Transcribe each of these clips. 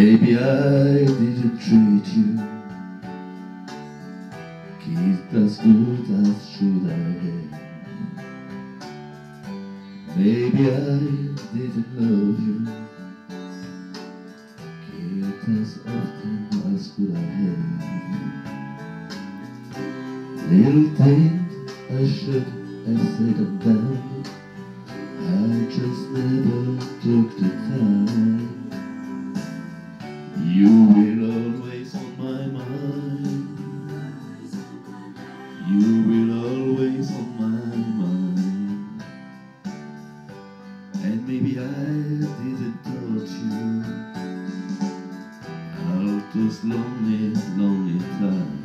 Maybe I didn't treat you quite as good as should I have. Maybe I didn't love you quite as often as could I have. Little things I should have said and done, I just never took the time. You will always on my mind. You will always on my mind. And maybe I didn't taught you all those lonely, lonely times.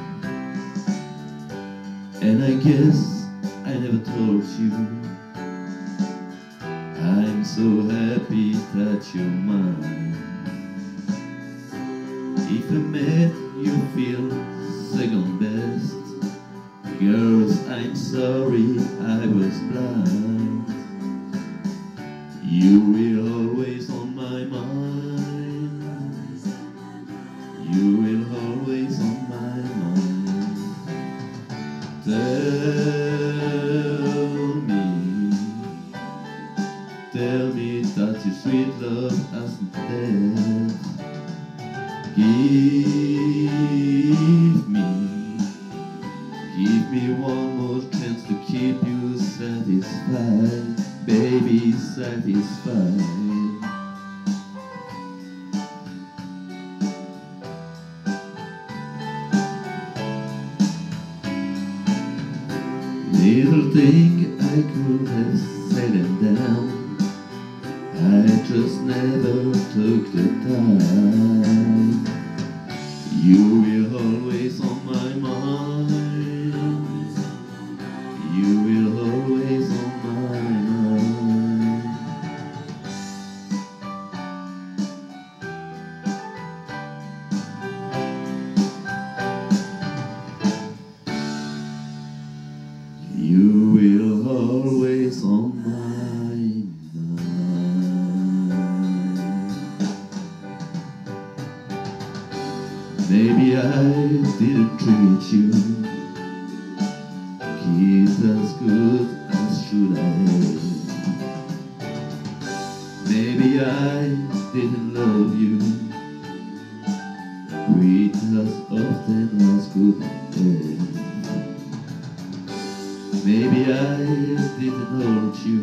And I guess I never told you I'm so happy that you're mine. If I made you feel second best, girls, I'm sorry I was blind. You will always on my mind. You will always on my mind. Tell me that your sweet love hasn't dead. Give me one more chance to keep you satisfied, baby, satisfied. Little thing I could have said and done, I just never took the time. You will always on my mind. You will always on my mind. You will always on my mind. Maybe I didn't treat you quite as good as should I have. Maybe I didn't love you quite as often as could have. Maybe I didn't hold you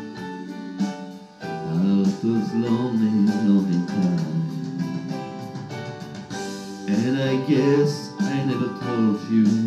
all those lonely, lonely times. And I guess I never told you